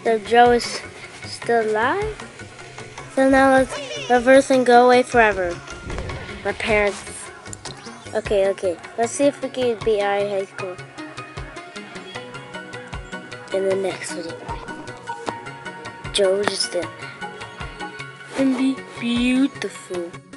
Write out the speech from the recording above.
So Joe is still alive? So now let's reverse and go away forever. My parents. Okay. Let's see if we can beat our high school in the next video. Joe just did. And be beautiful.